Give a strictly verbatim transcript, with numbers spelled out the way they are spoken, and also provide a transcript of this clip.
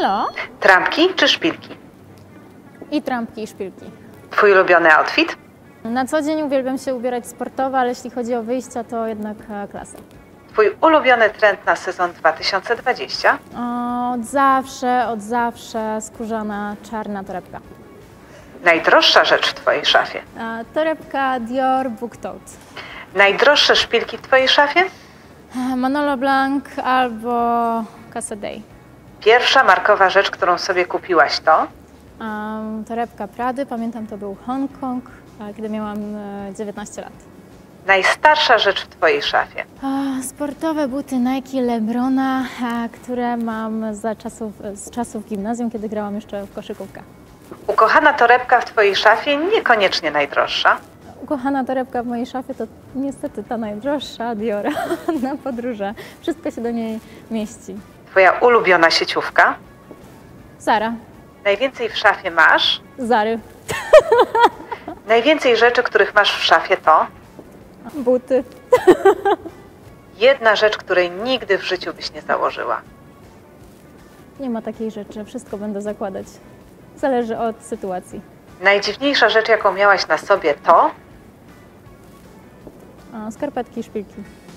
Halo? Trampki czy szpilki? I trampki, i szpilki. Twój ulubiony outfit? Na co dzień uwielbiam się ubierać sportowo, ale jeśli chodzi o wyjścia, to jednak e, klasa. Twój ulubiony trend na sezon dwa tysiące dwudziesty? Od zawsze, od zawsze skórzana, czarna torebka. Najdroższa rzecz w twojej szafie? E, torebka Dior Book Tote. Najdroższe szpilki w twojej szafie? E, Manolo Blahnik albo Casa Dei. Pierwsza markowa rzecz, którą sobie kupiłaś, to? Um, torebka Prady, pamiętam, to był Hongkong, e, kiedy miałam e, dziewiętnaście lat. Najstarsza rzecz w twojej szafie? E, sportowe buty Nike Lebrona, e, które mam za czasów, z czasów gimnazjum, kiedy grałam jeszcze w koszykówkę. Ukochana torebka w twojej szafie, niekoniecznie najdroższa. Ukochana torebka w mojej szafie to niestety ta najdroższa, Diora, na podróże. Wszystko się do niej mieści. Twoja ulubiona sieciówka? Zara. Najwięcej w szafie masz? Zary. Najwięcej rzeczy, których masz w szafie, to? Buty. Jedna rzecz, której nigdy w życiu byś nie założyła. Nie ma takiej rzeczy, wszystko będę zakładać. Zależy od sytuacji. Najdziwniejsza rzecz, jaką miałaś na sobie, to? A, skarpetki i szpilki.